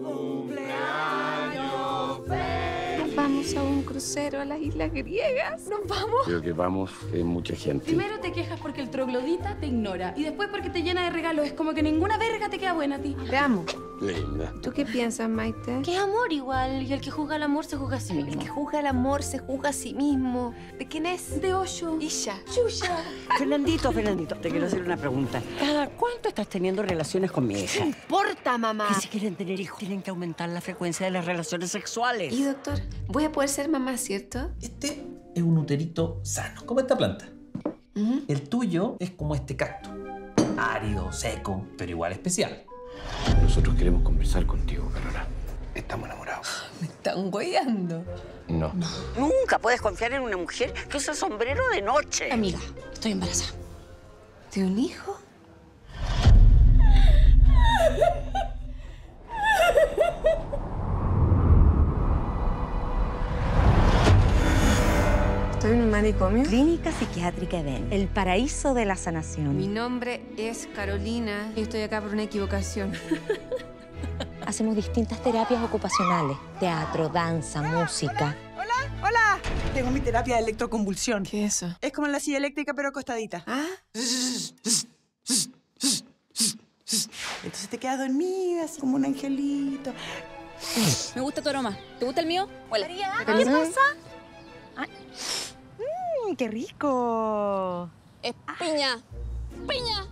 Nos vamos a un crucero a las islas griegas. Nos vamos. Creo que vamos mucha gente. Primero te quejas porque el troglodita te ignora y después porque te llena de regalos. Es como que ninguna verga te queda buena a ti. Te amo. Linda. ¿Tú qué piensas, Maite? Que es amor igual, y el que juzga el amor se juzga a sí El mismo. que juzga el amor se juzga a sí mismo. ¿De quién es? De Osho. Isha. Yuya. Fernandito, te quiero hacer una pregunta. ¿Cada cuánto estás teniendo relaciones con mi hija? ¿Qué importa, mamá? Que si quieren tener hijos, tienen que aumentar la frecuencia de las relaciones sexuales. Y doctor, voy a poder ser mamá, ¿cierto? Este es un uterito sano, como esta planta. El tuyo es como este cactus. Árido, seco, pero igual especial. Nosotros queremos conversar contigo, Carola. Estamos enamorados. Me están guayando. No. Nunca puedes confiar en una mujer que usa sombrero de noche. Amiga, estoy embarazada. ¿De un hijo? ¿Estoy en un manicomio? Clínica Psiquiátrica Edén, el paraíso de la sanación. Mi nombre es Carolina y estoy acá por una equivocación. Hacemos distintas terapias ocupacionales. Teatro, danza, música. ¡Hola! Tengo mi terapia de electroconvulsión. ¿Qué es eso? Es como en la silla eléctrica, pero acostadita. ¿Ah? Entonces te quedas dormida, así como un angelito. Me gusta tu aroma. ¿Te gusta el mío? Huele. ¿Qué pasa? ¡Qué rico! Es piña. Piña.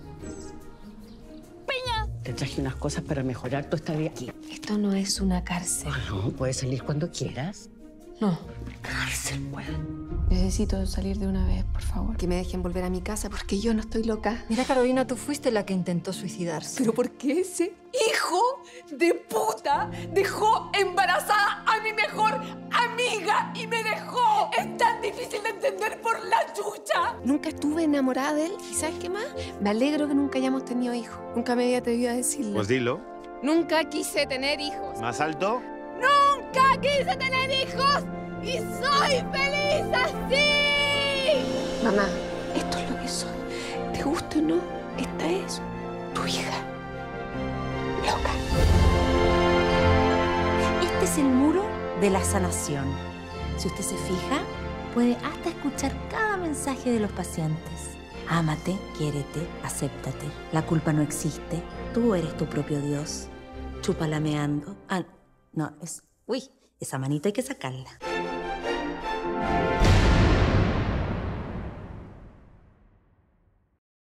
Piña. Te traje unas cosas para mejorar tu estadía aquí. Esto no es una cárcel. No, puedes salir cuando quieras. No. Cárcel, pues. Necesito salir de una vez, por favor. Que me dejen volver a mi casa porque yo no estoy loca. Mira, Carolina, tú fuiste la que intentó suicidarse. ¿Pero por qué ese hijo de puta dejó embarazada a mi mejor amiga y me dejó? Es tan difícil de entender por la chucha. Nunca estuve enamorada de él. ¿Y sabes qué más? Me alegro que nunca hayamos tenido hijos. Nunca me había atrevido a decirlo. Pues dilo. Nunca quise tener hijos. ¿Más alto? ¡Nunca quise tener hijos! ¡Y soy feliz así! Mamá, esto es lo que soy. ¿Te gusta o no? Esta es tu hija. Loca. Este es el muro de la sanación. Si usted se fija, puede hasta escuchar cada mensaje de los pacientes. Ámate, quiérete, acéptate. La culpa no existe. Tú eres tu propio Dios. Chúpala meando. Ah, no, es... Uy, esa manito hay que sacarla.